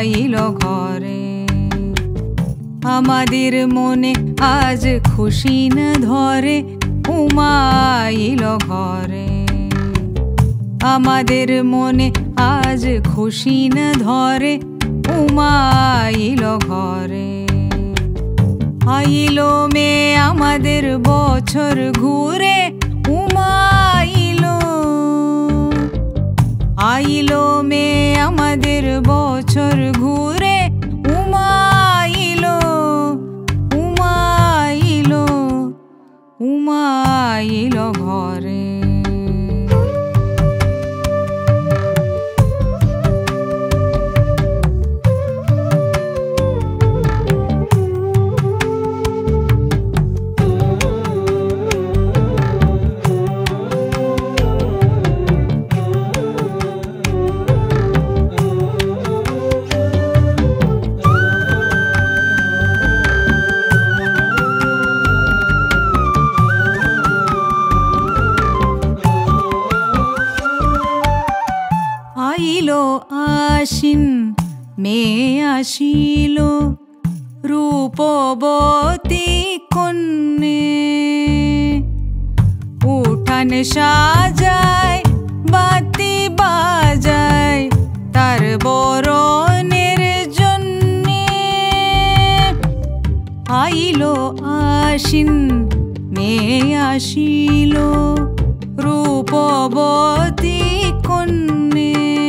এলো ঘরে। আমাদের মনে আজ খুশি না ধরে, উমা এলো ঘরে। আমাদের মনে আজ খুশি না ধরে, উমা এলো ঘরে। আইলো মে আমাদের বছর ঘুরে, উমা আইলো। আইলো মে আমাদের বছর ঘুরে, উমা আইলো। উমা আইলো, উমা আইলো ঘরে। আশ্বিন মে আসিল, রূপবতী কন্যে। উঠান সাজায়, বাতি বাজায়, তার বরণের জন্যে। আইলো আশ্বিন মে আসিল, রূপবতী কন্যে।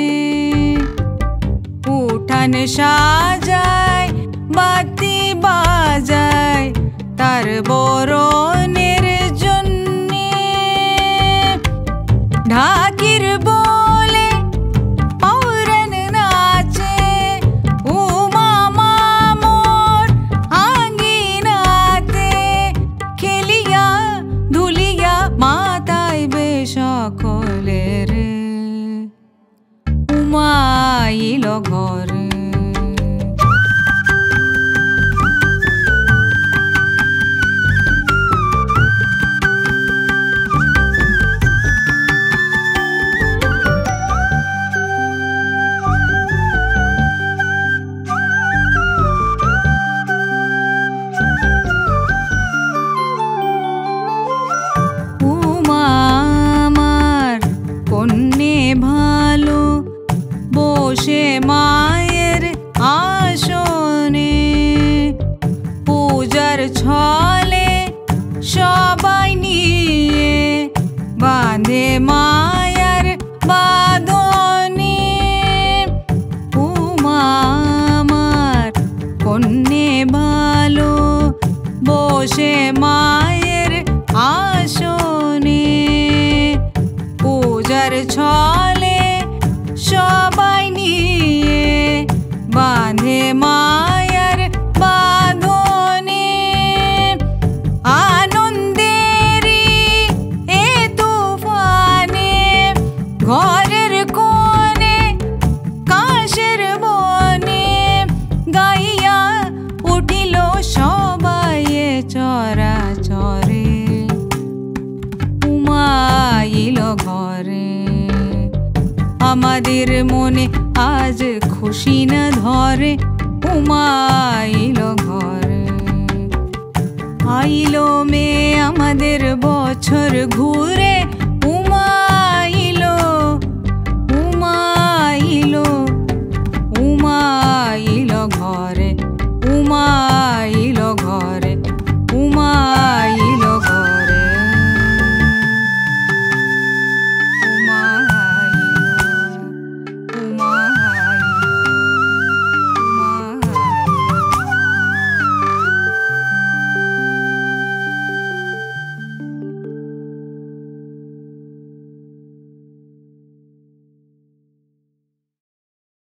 উঠান সাজায়, বাতি বাজায়, তার বরণের জন্যে। ঢাকির বলে পৌরাণ নাচে, উমা মামোর আঙ্গিনাতে। খেলিয়া ধুলিয়া মাতায় বেশকলের, উমা আইলো ঘরে। উমা আমার কন্যে ভালো, বসে মায়ের আসনে। পূজার ছলে সবাই নিয়ে বাঁধে মায়ার বাঁধনে। উমা আমার কন্যে ভালো, বসে মায়ের আসনে। পূজার ছলে সবাই নিয়ে বাঁধে মায়ার বাঁধনে। আনন্দেরই এ তুফানে, ঘরের কোণে কাশের বনে। গাইয়া উঠিল সবাই চরাচরে, উমা আইলো ঘরে। আমাদের মনে আজ খুশি না ধরে, উমা আইলো ঘরে। আইলো মে আমাদের বছর ঘুরে,